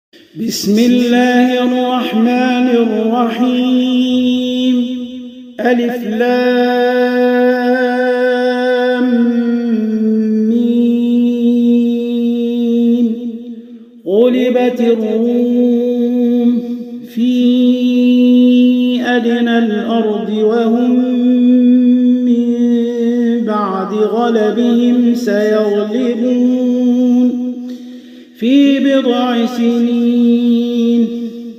بسم الله الرحمن الرحيم. ألف لام ميم. غلبت الروم في أدنى الأرض وهم من بعد غلبهم سيغلبون في بضع سنين.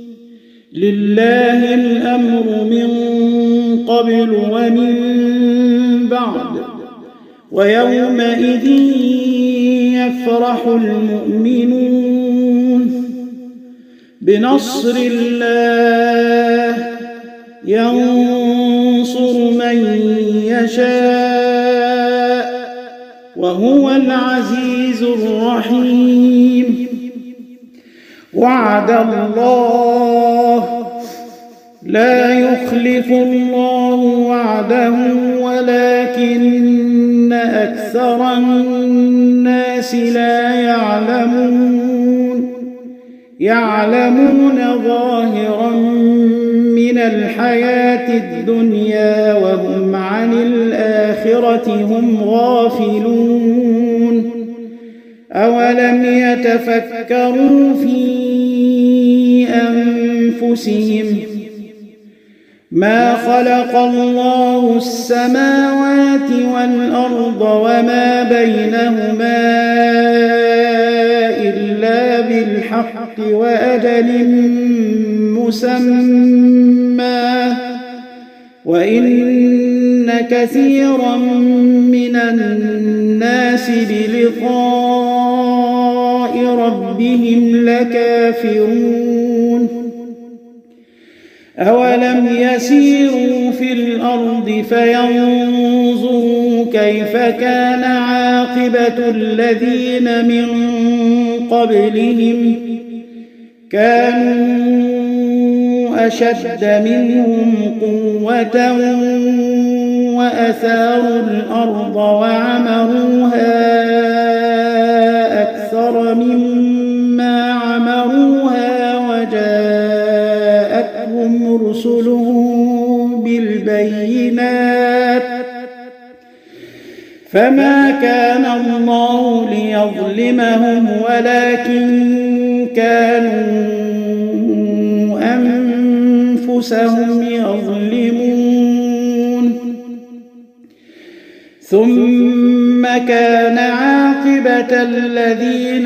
لله الأمر من قبل ومن بعد ويومئذ يفرح المؤمنون بنصر الله ينصر من يشاء وهو العزيز الرحيم. وعد الله لا يخلف الله وعده ولكن أكثر الناس لا يعلمون ظاهرا من الحياة الدنيا وهم عن الآخرة هم غافلون. أولم يتفكروا في أنفسهم ما خلق الله السماوات والأرض وما بينهما إلا بالحق وأجل مسمى وإن كثيرا من الناس بلقاء ربهم لكافرون. أولم يسيروا في الأرض فينظروا كيف كان عاقبة الذين من قبلهم كانوا أشد منهم قوة وأثاروا الأرض وعمروها أكثر مما عمروها وجاءتهم رسلهم بالبينات فما كان الله ليظلمهم ولكن كانوا أنفسهم يظلمون. ثم كان عاقبة الذين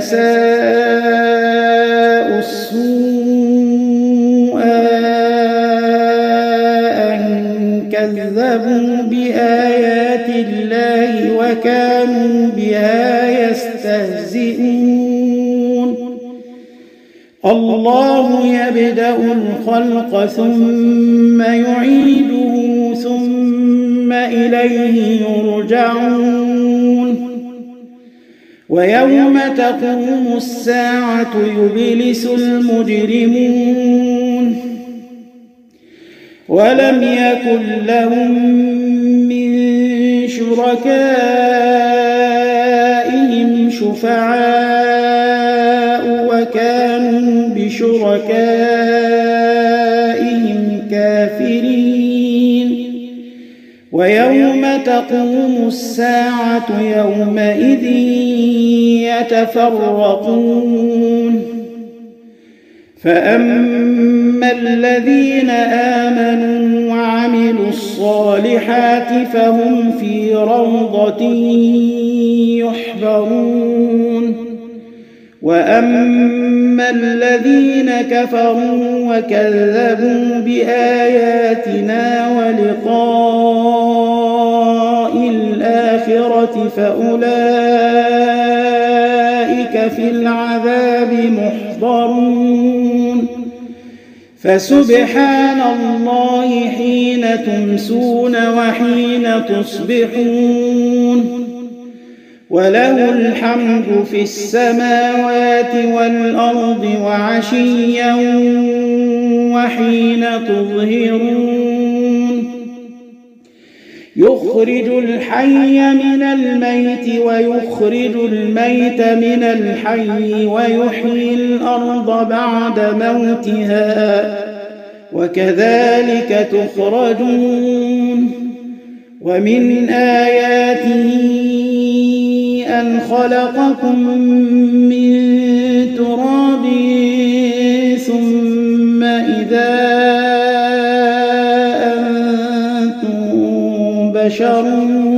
أساءوا السوء أن كذبوا بآيات الله وكانوا بها يستهزئون. الله يبدأ الخلق ثم يعيده ثم إليه يرجعون. ويوم تقوم الساعة يبلس المجرمون ولم يكن لهم من شركائهم شفعاء وكانوا بشركائهم كافرين. ويوم تقوم الساعة يومئذ يتفرقون. فأما الذين آمنوا وعملوا الصالحات فهم في روضة يحبرون. وأما الذين كفروا وكذبوا بآياتنا ولقاء الآخرة فأولئك في العذاب محضرون. فسبحان الله حين تمسون وحين تصبحون وله الحمد في السماوات والأرض وعشيا وحين تظهرون. يخرج الحي من الميت ويخرج الميت من الحي ويحيي الأرض بعد موتها وكذلك تخرجون ومن آياته أن خلقكم من تراب ثم إذا أنتم بشر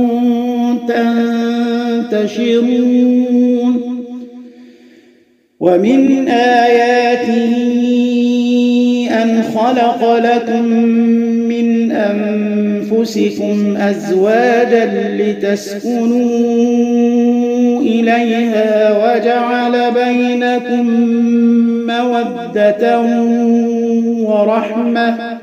تنتشرون ومن آياته أن خلق لكم من أنفسكم أزواجا لتسكنوا إليها وجعل بينكم مودة ورحمة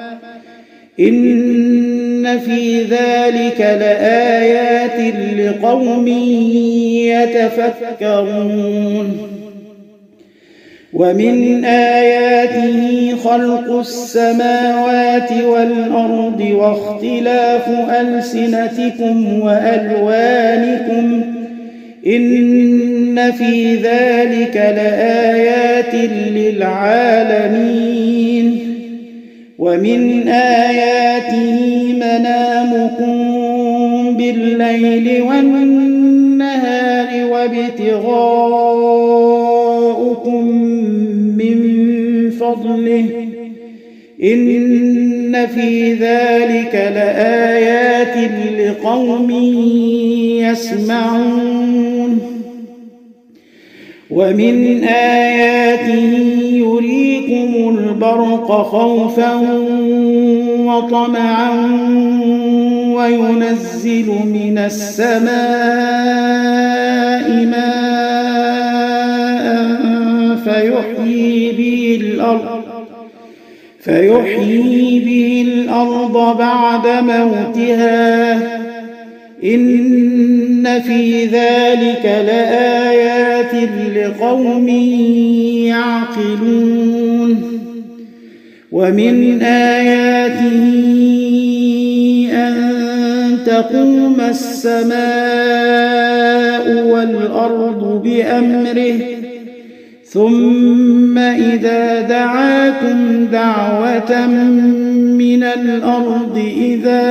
إن في ذلك لآيات لقوم يتفكرون ومن آياته خلق السماوات والأرض واختلاف ألسنتكم وألوانكم إن في ذلك لآيات للعالمين ومن آياته منامكم بالليل والنهار وابتغاؤكم من فضله إن في ذلك لآيات لقوم يسمعون ومن آياته يريكم البرق خوفا وطمعا وينزل من السماء ماء فيحيي به الأرض بعد موتها إن في ذلك لآيات لقوم يعقلون ومن آياته أن تقوم السماء والأرض بأمره ثم إذا دعاكم دعوة من الأرض إذا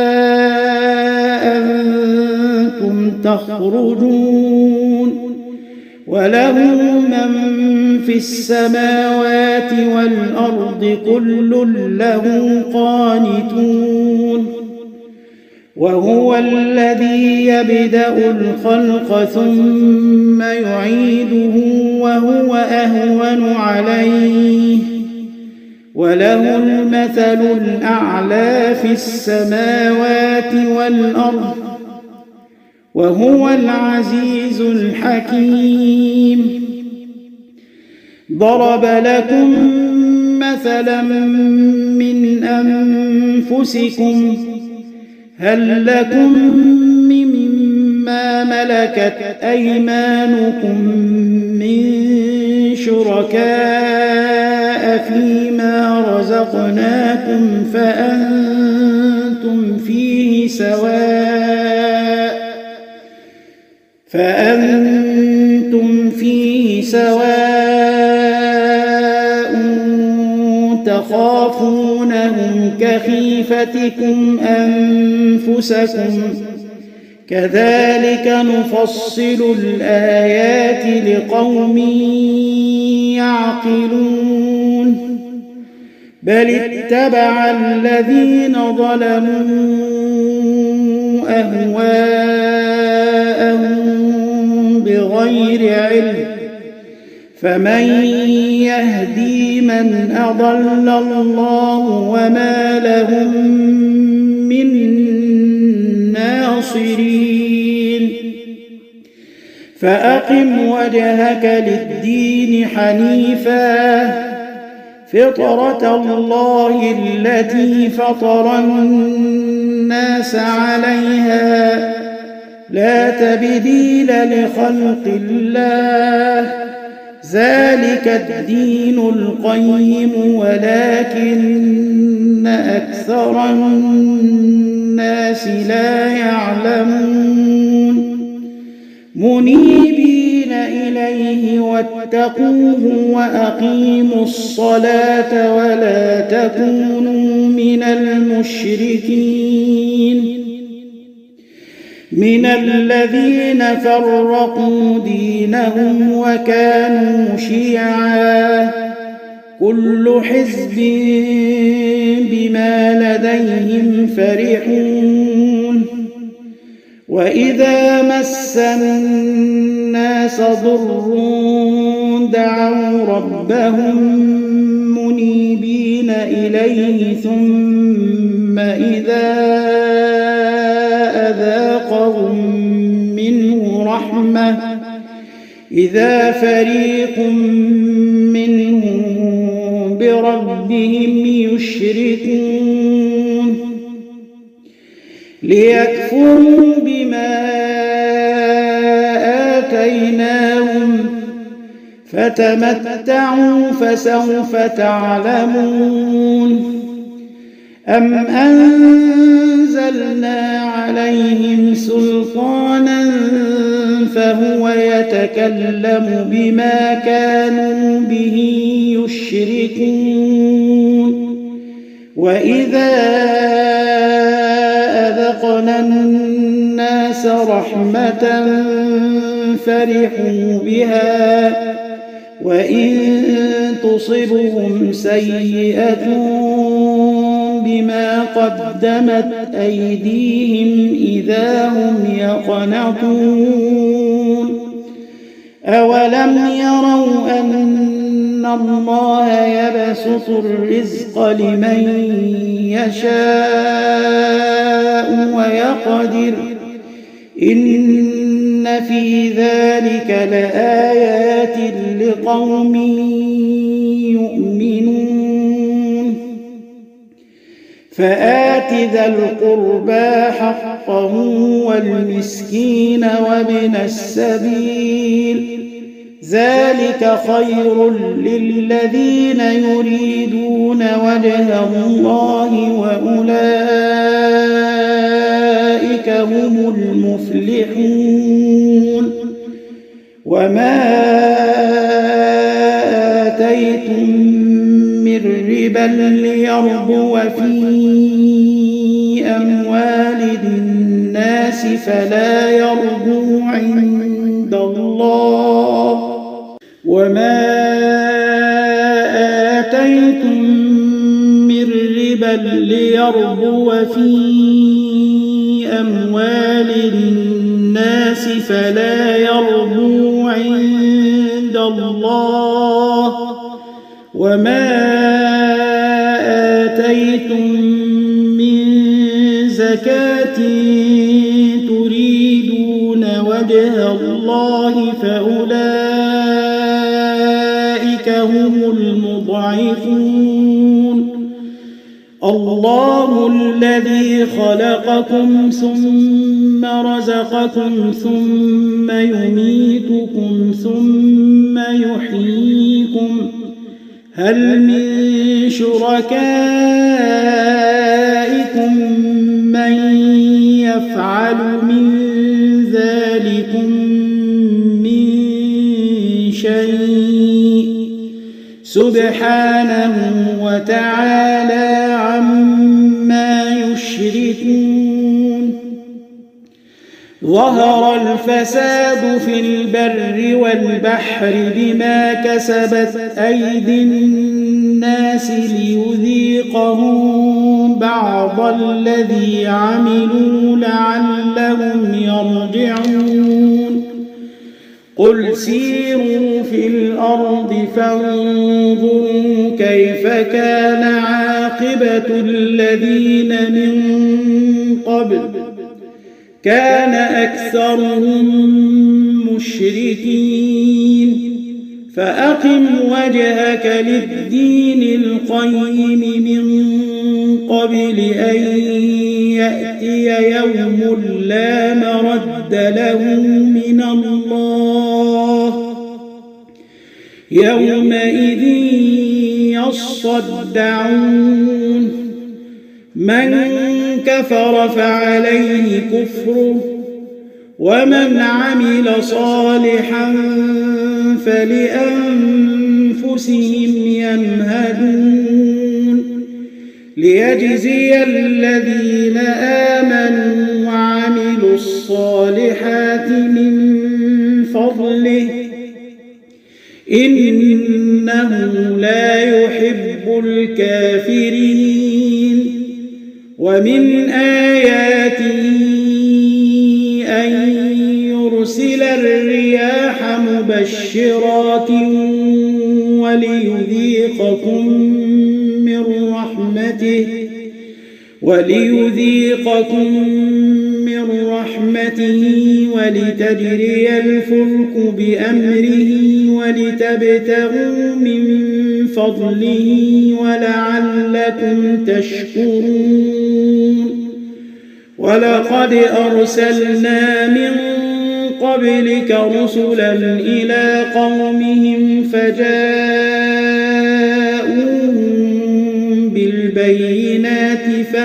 أنتم تخرجون وله من في السماوات والأرض كل له قانتون وهو الذي يبدأ الخلق ثم يعيده وهو أهون عليه وله المثل الأعلى في السماوات والأرض وهو العزيز الحكيم ضرب لكم مثلا من أنفسكم هل لكم مما ملكت أيمانكم من شركاء فيما رزقناكم فأنتم فيه سواء تخافونهم كخيفتكم أنفسكم كذلك نفصل الآيات لقوم يعقلون بل اتبع الذين ظلموا أهواءهم بغير علم فمن يهدي من أضل الله وما لهم من ناصرين فأقم وجهك للدين حنيفا فطرة الله التي فطر الناس عليها لا تبديل لخلق الله ذلك الدين القيم ولكن أكثر الناس لا يعلمون منيبين إليه واتقوه وأقيموا الصلاة ولا تكونوا من المشركين من الذين فرقوا دينهم وكانوا شيعا كل حزب بما لديهم فرحون وإذا مس الناس ضر دعوا ربهم منيبين إليه ثم إذا أذاقهم منه رحمة إذا فريق منهم بربهم يشركون ليكفروا بما آتيناهم فتمتعوا فسوف تعلمون أم أنزلنا عليهم سلطانا فهو يتكلم بما كانوا به يشركون وإذا أذقنا الناس رحمة فرحوا بها وإن تصبهم سيئة بما قدمت أيديهم إذا هم يقنطون أولم يروا أن الله يبسط الرزق لمن يشاء ويقدر إن في ذلك لآيات لقوم يؤمنون فآت ذا القربى حقه والمسكين وابن السبيل ذلك خير للذين يريدون وجه الله وأولئك هم المفلحون وما آتيتم من ربا ليربو في أموال الناس فلا يربو عند الله وما آتيتم من ربا ليربو في أموال الناس فلا يربو عند الله وما آتيتم من زكاة تريدون وجه الله فأولئك هم المضعفون الله الذي خلقكم ثم رزقكم ثم يميتكم ثم يحييكم هل من شركائكم من يفعل من ذلكم من شيء سبحانه وتعالى عما يشركون ظهر الفساد في البر والبحر بما كسبت أيدي الناس ليذيقهم بعض الذي عملوا لعلهم يرجعون قل سيروا في الأرض فانظروا كيف كان عاقبة الذين من قبل كان أكثرهم مشركين فأقم وجهك للدين القيم من قبل أن يأتي يوم لا مرد له من الله يومئذ يصدعون من كفر فعليه كفره ومن عمل صالحا فلأنفسهم يمهدون ليجزي الذين آمنوا وعملوا الصالحات من فضله إنه لا يحب الكافرين ومن آياته أن يرسل الرياح مبشرات وليذيقكم من رحمته ولتجري الفلك بأمره ولتبتغوا من فضله ولعلكم تشكرون ولقد أرسلنا من قبلك رسلا إلى قومهم فجاءوهم بالبينات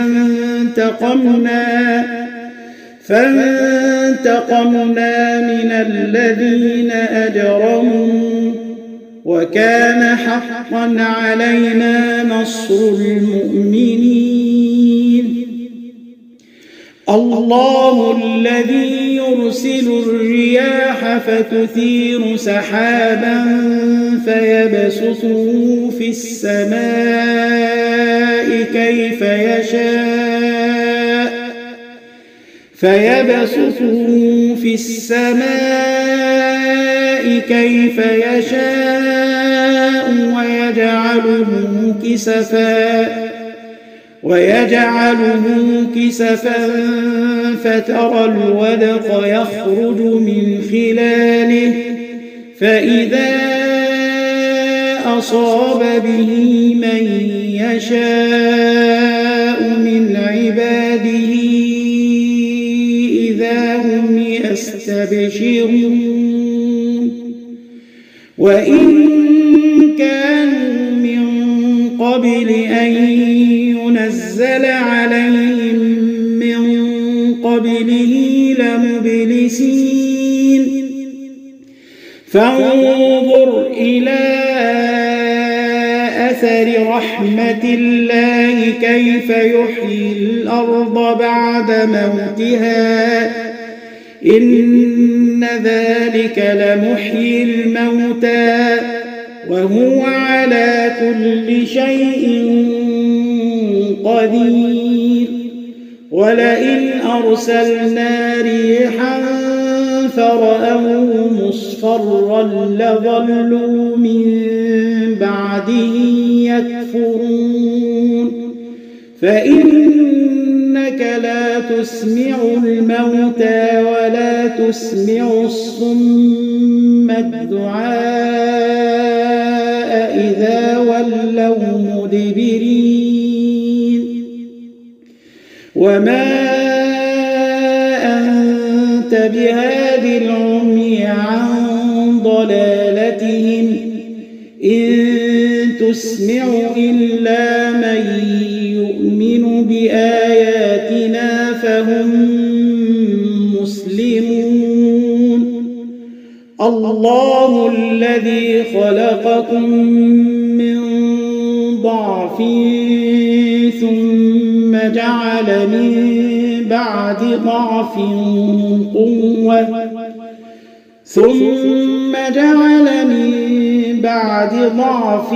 فانتقمنا من الذين أجرموا وكان حقا علينا نصر المؤمنين الله الذي يرسل الرياح فتثير سحابا فيبسطه في السماء كيف يشاء ويجعله كسفا فترى الودق يخرج من خلاله فإذا أصاب به من يشاء من عباده إذا هم يستبشرون وإن كانوا من قبل أن ينزل عليهم من قبله لمبلسين فانظر إلى أثر رحمة الله كيف يحيي الأرض بعد موتها إن ذلك لمحيي الموتى وهو على كل شيء قدير ولئن أرسلنا ريحا فرأوه مصفرا لظلوا من بعده يكفرون فإنك لا تسمع الموتى ولا تسمع الصم الدعاء إذا ولوا مدبرين وما أنت بهاد العمي عن ضلالتهم إن تسمع إلا من يؤمن بآياتنا فهم مسلمون الله الذي خلقكم من ضعف ثم جعل من بعد ضعف قوة ثم جعل من بعد ضعف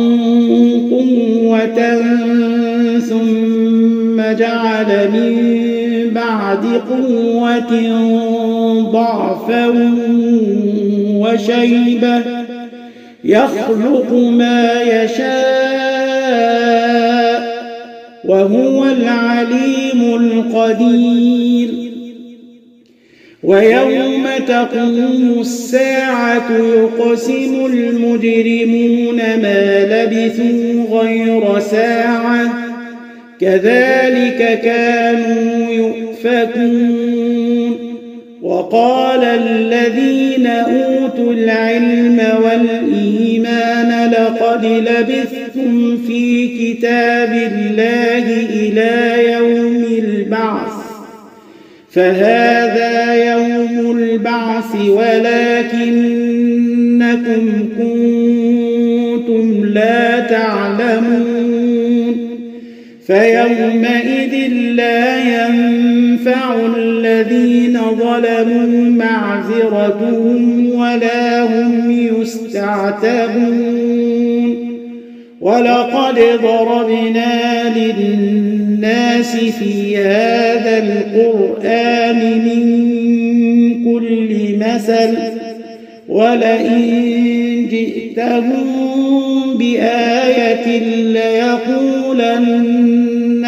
قوة ثم جعل من بعد قوة ضعفا وشيبة يخلق ما يشاء وهو العليم القدير ويوم تقوم الساعة يقسم المجرمون ما لبثوا غير ساعة كذلك كانوا يؤفكون وقال الذين أوتوا العلم والإيمان لقد لبثتم في كتاب الله إلى يوم البعث فهذا يوم البعث ولكنكم كنتم لا تعلمون فيومئذ لا ينفع الذين ظلموا معذرتهم ولا هم يستعتبون ولقد ضربنا للناس في هذا القرآن من كل مثل ولئن جئتهم بآية ليقولن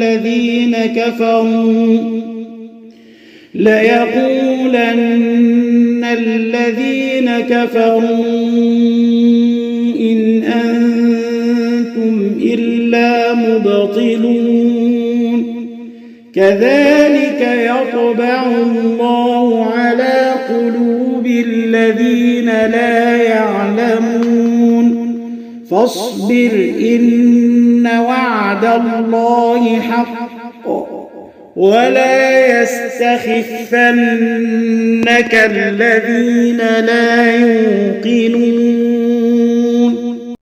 الذين كفروا إن أنتم إلا مبطلون كذلك يطبع الله على قلوب الذين لا يعلمون فاصبر إن وعد الله حق ولا يستخفنك الذين لا يوقنون